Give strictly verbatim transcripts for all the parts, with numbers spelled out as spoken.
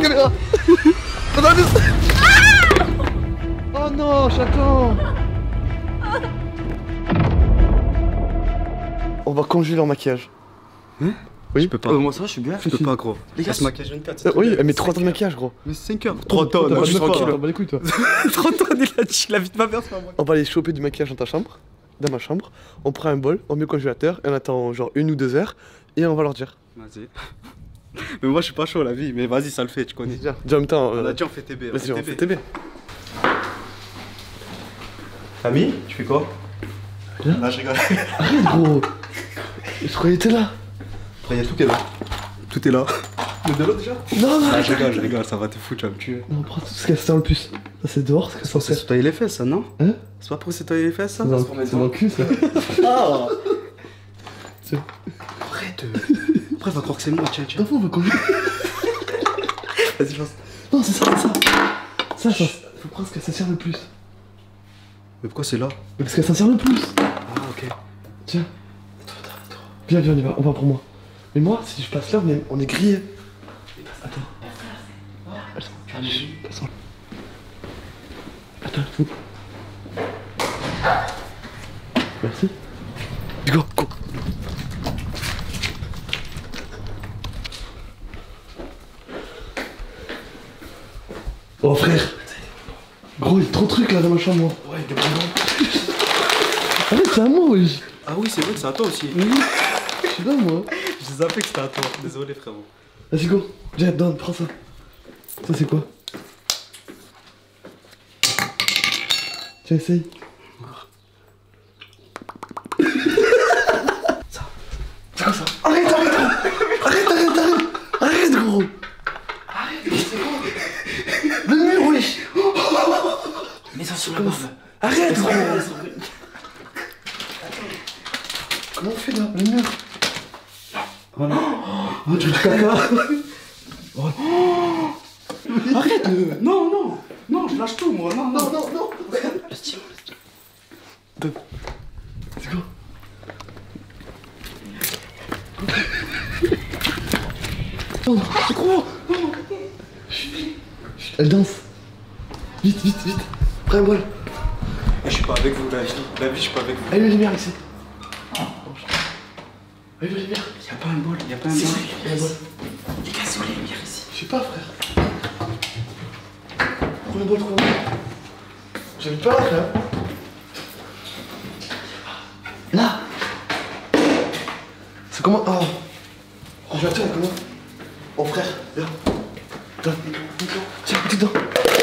caméra. Oh non, chaton. On va congeler leur maquillage. Hein? Oui. Je peux pas. Euh, moi ça va, je suis bien. Je peux pas, gros. Les gars, Elle se maquille vingt-quatre. Euh, oui, elle met trois ans de maquillage, gros. Mais c'est cinq heures. trois tonnes, moi je suis tranquille. On va les couilles, toi. trois tonnes, il a dit la vie de ma mère, c'est pas moi. On va aller choper du maquillage dans ta chambre, dans ma chambre. On prend un bol, on met au congélateur et on attend genre une ou deux heures et on va leur dire. Vas-y. Mais moi je suis pas chaud la vie, mais vas-y, ça le fait, tu connais. Déjà, déjà en même temps. On euh, a dit on fait T B. Vas-y, on fait T B. Camille, tu fais quoi? Là, Là, je rigole. Arrête, gros. Je croyais que t'étais là. Après, il y a tout qui est là. Tout est là. Le de l'eau déjà? Non, non. Ah, je rigole, je rigole, ça va te foutre, tu vas me tuer. Non, prends tout ce qu'elle sert le plus. Ça, c'est dehors, ce qu'elle s'en C'est sert. se toyer les fesses, ça, non? Hein? C'est pas pour se toyer les fesses, ça? C'est dans, c'est dans le cul, ça. Ah! Tiens. Arrête! euh. Après, elle va croire que c'est moi, tiens, tiens. D'abord, on va congeler. Vas-y, lance. Non, c'est ça, c'est ça. Ça, ça. Faut prendre ce qu'elle s'en sert le plus. Mais pourquoi c'est là? Mais parce qu'elle s'en sert le plus. Ah, ok. Tiens. Viens, viens, on y va, on va pour moi. Mais moi, si je passe là, on est, on est grillé. Attends. Elles sont, elles sont. Attends, tout. Merci. Go, go. Oh frère. Gros, il y a trop de trucs là dans ma chambre, moi. Ouais, des ballons. Arrête, c'est à moi, wesh. Ah oui, c'est vrai que c'est à toi aussi. Je suis là, moi. Je zappé que c'était à toi. Désolé, frérot. Vas-y, go. Viens, donne, prends ça. Ça, c'est quoi? Tiens, essaye. Ça. C'est quoi ça? Arrête, arrête, arrête. Arrête, arrête, arrête. Arrête, gros. Arrête, c'est quoi? Le mur, wesh. Mets ça sur la barbe. Arrête, gros. Comment on fait là? Le mur. Oh non. Oh, tu veux du caca? Oh. Arrête! euh, Non, non! Non, je lâche tout, moi. Non, non. Non, non, non. Le stylo, le stylo. Donne. C'est quoi? Non, c'est gros. Non. Chut, chut. Elle danse. Vite, vite, vite. Prends un bol. Je suis pas avec vous, la vie. La vie, je suis pas avec vous. Allez, la lumière ici. Allez, la lumière. Y'a pas un bol, y'a pas un C'est bol. vrai, Il y a un bol. les gars, c'est où les lumières ici? Je sais pas, frère. Prends un bol, prends un bol. J'habite pas là, frère. Là. C'est comment? Oh. Oh, je vais attendre, comment? Oh, frère, viens. Donne. Tiens, petit dedans.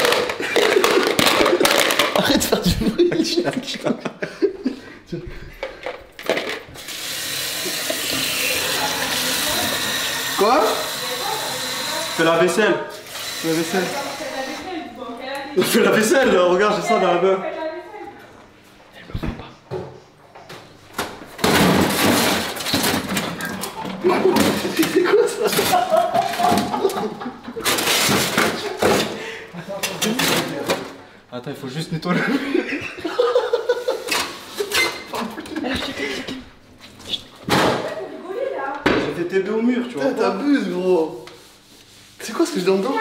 Arrête de faire du bruit. Tiens. Quoi? Fais la vaisselle. Fais la vaisselle. Fais la vaisselle, regarde, j'ai ça dans la main. C'est quoi ça? Attends, il faut juste nettoyer le mur. J'ai fait T B au mur, tu vois. Putain, t'abuses, gros. C'est quoi ce que j'ai dans le dos?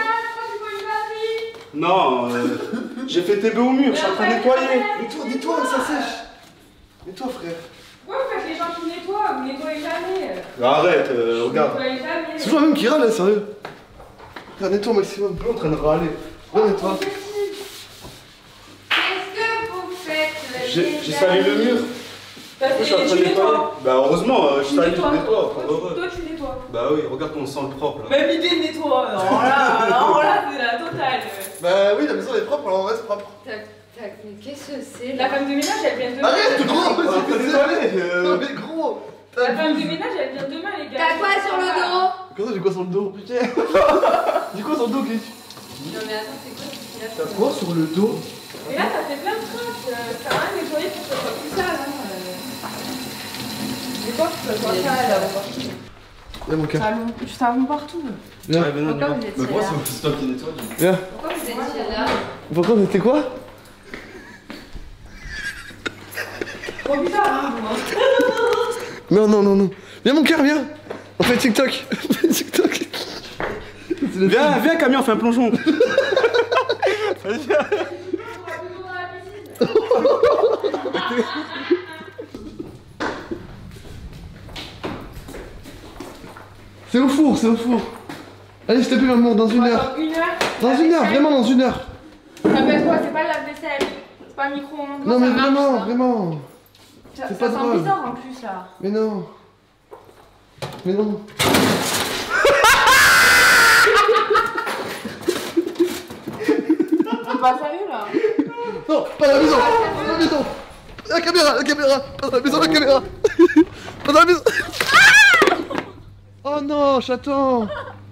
Non, euh, j'ai fait T B au mur, je suis en train de nettoyer. Nettoie, nettoie, ça sèche. Nettoie, frère. Ouais, vous faites les gens qui nettoient, vous nettoyez jamais. Arrête, euh, Vous regarde. nettoyez jamais. C'est toujours la même qui râle, là, sérieux. Regarde, nettoie au maximum. Je suis en train de râler. Ouais, nettoie. Qu'est-ce que vous faites? J'ai j'ai sali le mur. Parce Je suis en train que de tu nettoyer. nettoies. Bah heureusement, euh, je Tu sali, je nettoies. nettoie. Toi, pour heureux. tu- Toi, tu nettoies. Bah oui, regarde comment on sent le propre là. Même idée de nettoie. Alors là, alors là, c'est la totale. Bah oui, la maison est propre, alors on reste propre. Tac, tac, mais qu'est-ce que c'est La là? femme de ménage, elle vient demain. Arrête, gros. On va pas nettoyer. Non, euh. mais gros. La femme de ménage, elle vient demain, les gars. T'as quoi sur le dos? Comment j'ai quoi sur le dos? Putain. J'ai quoi sur le dos, Kate? Non mais attends, c'est quoi ce qu'il y a T'as sur quoi sur le dos? Et là, ça fait plein de traces. euh, Ça va rien nettoyer pour que ça soit plus sale. Hein. euh. Mais quoi, que ça soit sale. euh, Viens, mon cœur. Savon, du savon partout. Viens. Ouais, mais non, Pourquoi non. vous étiez Mais pourquoi là c'est c'est toi qui nettoie du coup? Viens. Pourquoi vous étiez là? Pourquoi on était quoi? Trop bizarre, hein, vous, hein. Non, non, non, non. Viens, mon cœur, viens. On fait TikTok. On fait TikTok. Viens, viens, camion, on fait un plongeon. Vas-y, viens. C'est au four, c'est au four. Allez, s'il te plaît, maman, dans une heure. Dans une heure. Dans une heure, vraiment dans une heure. Ça peut être quoi? C'est pas le lave-vaisselle. C'est pas un micro-ondes. Non, mais Ça marche, vraiment, ça. vraiment. Ça, c'est ça pas sent drôle. bizarre en plus là. Mais non. Mais non. C'est pas sérieux là. Non, pas dans la maison. Pas dans la maison. La caméra, la caméra. Pas dans la maison, la caméra. Pas dans la maison. Oh non, chaton.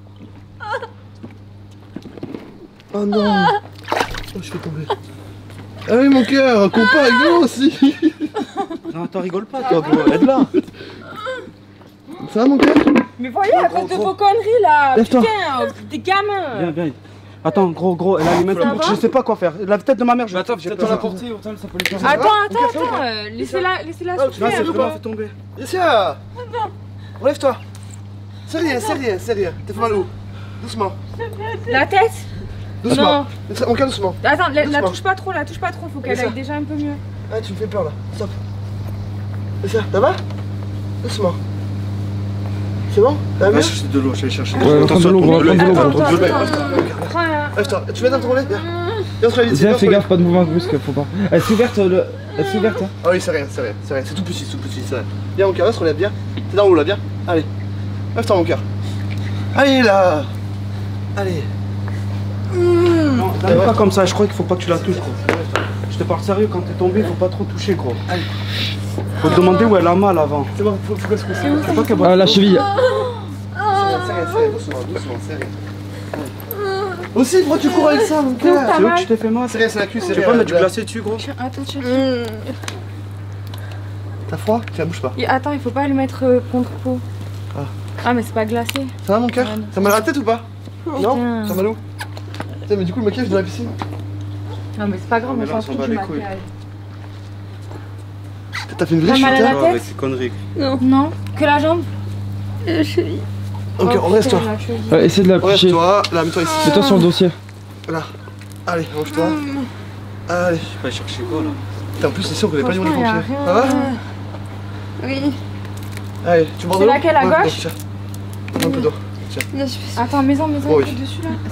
Oh non. Oh, je vais tomber. Ah oui, mon cœur, cours pas avec nous aussi. Non, attends, rigole pas, toi, bro. Aide-la. Ça va, mon cœur? Mais voyez, à cause de vos conneries là. Lève-toi. Putain, euh, des gamins. Viens, viens. Attends, gros, gros, elle a les mains Ça toutes- va Je sais pas quoi faire. La tête de ma mère, je Mais attends, j'ai peut-être peur. la porter, autant ça peut les faire. Attends, attends, attends. euh, Laissez-la laissez-la Ah, souffler Là, c'est un peu. vraiment fait tomber. Yessia. Relève-toi. C'est rien, c'est rien, c'est rien. T'as fait mal où? Doucement. La tête. Doucement. Mon cœur, doucement. Attends, la, la Doucement. touche pas trop, la touche pas trop. Faut qu'elle Laisse ça. aille déjà un peu mieux. Ah, tu me fais peur là. Stop. Yessia, ça va? Doucement. C'est bon? Ça va Va mieux? chercher de l'eau, je vais chercher. Ouais, prends de l'eau, gros, prends de l'eau, Attends, prends attends, de l'eau. attends. Prends un. Lève-toi. Tu viens d'entrer, viens. Viens entre la vie, Viens, fais gaffe, pas de mouvement brusque, faut pas. Elle s'est ouverte, le... elle s'est ouverte, hein. Ah oui, c'est rien, c'est rien, c'est rien. C'est tout petit, c'est tout petit, c'est rien. Viens, mon cœur, là, se relève bien. T'es dans l'eau là, viens. Allez. Lève-toi, mon cœur. Allez là. Allez. Non, t'arrives pas comme ça, je crois qu'il faut pas que tu la touches, gros. Je te parle sérieux, quand t'es tombé, faut pas trop toucher, gros. Allez. Faut te demander où elle a mal avant. C'est bon, faut, faut qu'elle se couche. Faut pas qu'elle Ah, la cheville. C'est rien, c'est rien, c'est rien. Doucement, doucement, c'est rien. Aussi, pourquoi tu cours avec ça, mon cœur? C'est où que tu t'es fait mal? C'est rien, c'est la cuisse, c'est Tu rien. peux pas mettre du là. glacé dessus, gros? Attends, tiens. T'as froid? Tiens, bouge pas. Et attends, il faut pas le mettre euh, contre peau. Ah. Ah, mais c'est pas glacé. Ça va, mon cœur? Ouais, non. T'as mal à la tête ou pas? Non? Putain. T'as mal où? Putain, mais du coup, le maquillage dans la piscine. Non, mais c'est pas grave, Mais on là, s'en on s'en fout bat du les couilles. maquillage. T'as fait une vraie T'as chute, mal à la hein? Oh, tête? avec ces conneries. Non, que la jambe. Ok, Oh, on reste, toi. putain, la cheville. Ouais, essaie de la coucher. Reste-toi. Là, mets-toi ici. Mets-toi sur le dossier. Là. Allez, range-toi. Allez. Je sais pas chercher quoi, là. Putain, en plus, c'est sûr qu'on avait pas du monde Franchement, y a pompiers. rien. Ça va? Oui. Allez, tu bois de C'est l'eau? laquelle, à Ouais, gauche? tiens. Un peu d'eau. Là, je fais Attends, mets-en, mets-en Oh, un oui. peu dessus là.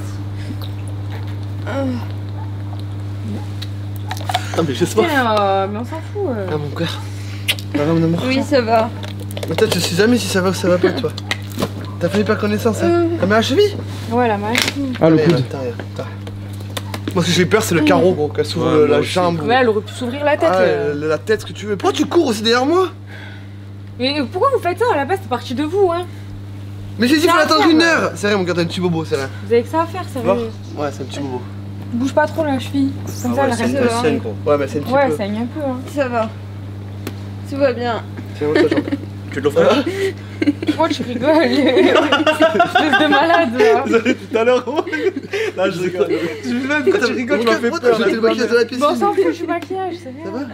Ah, mais j'ai soif. Putain, euh, mais on s'en fout. euh. Ah, mon cœur. Ça va, mon amour? Oui, ça va. Mais toi, tu sais jamais si ça va ou ça va pas, toi. T'as fait hyper connaissance, hein? T'as mal à la cheville? Ouais, la machine. Ah, le Allez, coude. là, t'as rien, t'as rien. Moi, ce que j'ai peur, c'est le carreau, gros, qu'elle s'ouvre Ouais, le- moi la aussi. jambe. Ouais, elle aurait pu s'ouvrir la tête. Ah, euh. la, la tête, ce que tu veux. Pourquoi tu cours aussi derrière moi? Mais pourquoi vous faites ça? À la base, c'est parti de vous, hein. Mais j'ai dit, Ça faut va attendre faire, une ouais. heure! C'est vrai, mon gars, t'as un petit bobo, c'est là. Vous avez que ça à faire, Tu vois? sérieux. Ouais, c'est un petit bobo. Bouge pas trop la cheville. Comme Ah ça, ouais, elle c'est reste. une va. scène, gros. Ouais, mais c'est un petit Ouais, peu. ça saigne un peu, hein. Ça va. Tout va bien. Tiens, l'autre jambe. Tu veux de l'eau fraîche? Pourquoi tu rigoles? Espèce de malade, là. Tout à l'heure, gros. Là, je rigole. Tu rigoles, pourquoi tu rigoles? Tu m'as fait peur. J'ai le maquillage de la piscine. Bon, on s'en fout du maquillage, c'est Ça rien.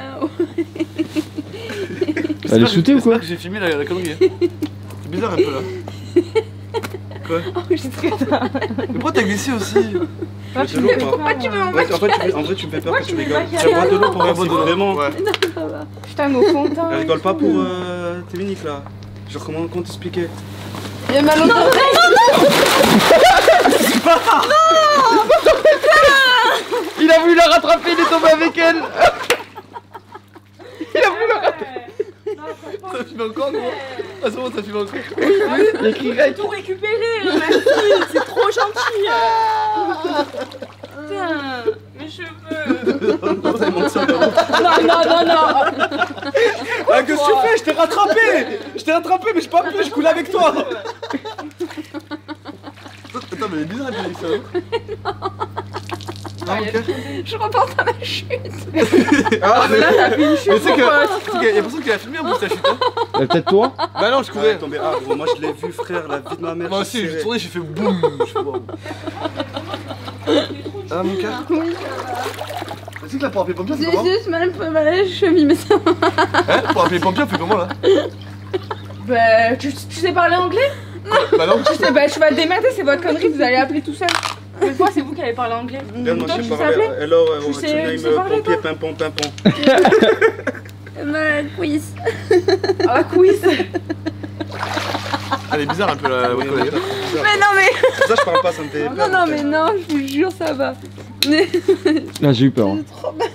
va? Elle est shootée ou quoi? que j'ai filmé la, la connerie. C'est bizarre un peu là. Quoi? Mais pourquoi t'as glissé aussi? Ah, Tu veux de l'eau ou pas? tu veux Ouais, en, vrai, tu fais- en vrai, tu me fais peur quand tu tu veux rigoles. maquiller Tiens, bois de l'eau pour Ouais, voir bois si de l'eau. vraiment. Ouais. Putain, mais au fond de teint. Elle rigole pas pour euh, tes miniques là. Genre, comment, comment t'expliquer? Il y a mal aux oreilles. Il a voulu la rattraper, il est tombé avec elle. Ça filme encore, gros? Ah, c'est bon, ça filme encore. Il a écrit Tout récupéré, merci, c'est trop gentil. Putain, mes cheveux. Non, non, non, non. Ah, qu'est-ce que tu fais? Je t'ai rattrapé! Je t'ai rattrapé, mais je peux pas plus, je coule avec toi! Attends, mais elle est bizarre, elle dit ça. Ah, mon cœur. Je repense à ma chute. Ah, mais Là, t'as fait une chute. Mais c'est que. pourquoi c'est que y a personne qui l'a filmé en plus, ta chute. hein. Euh, Peut-être toi? Bah non, je Ouais, courais. tombé. Ah, gros, moi je l'ai vu, frère, la vie de ma mère. Moi j'ai aussi, j'ai serré. tourné, j'ai fait boum. Je fais wow. Ah, mon cœur. Oui. Tu sais que là, pour appeler les pompiers, on fait J'ai comment? juste mal, un peu mal à la cheville, mais ça va. Hein? Pour appeler les pompiers, on fait comment là? Bah, tu, tu sais parler anglais? Bah non. Je sais, bah tu vas te démerder, c'est votre connerie, vous allez appeler tout seul. Des fois, c'est vous qui allez parler anglais. Regarde, moi Toi, je tu sais sais parler. appeler Hello, Tu what's sais- your tu name? sais parler, Pompier, toi pimpon, pimpon. Ma quiz. Ah, quiz. Elle est bizarre un peu la votre collègue. Mais non, mais. Ça, je parle pas, ça me fait. Non, non, mais non, je vous jure, ça va. Là, j'ai eu peur. hein.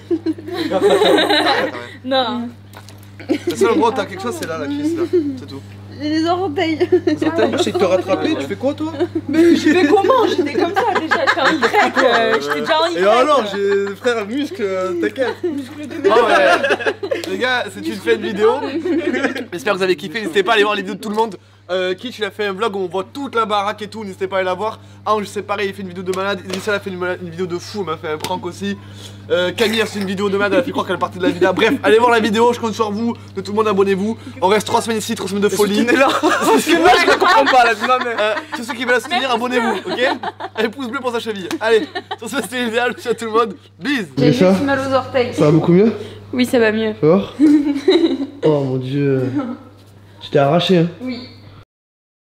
Non. Le seul endroit où t'as quelque chose, c'est là, la cuisse, là. C'est tout. J'ai des orteils. Moi, je sais te rattraper, tu fais quoi, toi? Mais je fais comment? J'étais comme ça déjà, j'étais en Y. euh, J'étais déjà en Y. Et alors, j'ai frère muscle, euh, t'inquiète. Bon, ouais. Les gars, c'est une fin de vidéo. J'espère que vous avez kiffé. N'hésitez pas à aller voir les vidéos de tout le monde. Euh, Kitch, il a fait un vlog où on voit toute la baraque et tout. N'hésitez pas à aller la voir. Ange, c'est pareil, il fait une vidéo de malade. Idrissa a fait une, une vidéo de fou. Elle m'a fait un prank aussi. Euh, Camille a fait une vidéo de malade. Elle a fait croire qu'elle partait de la vidéo. Bref, allez voir la vidéo. Je compte sur vous. De tout le monde, abonnez-vous. On reste trois semaines ici, trois semaines de folie. est là. Parce que moi, je ne comprends pas là. Euh, tous ceux qui veulent la soutenir, abonnez-vous, ok? Un pouce bleu pour sa cheville. Allez, sur ce, c'était l'idéal. Ciao tout le monde. Bisous. J'ai Mais ça juste mal aux orteils. Ça va beaucoup mieux? Oui, ça va mieux. Fort? Oh mon dieu. Tu t'es arraché, hein? Oui.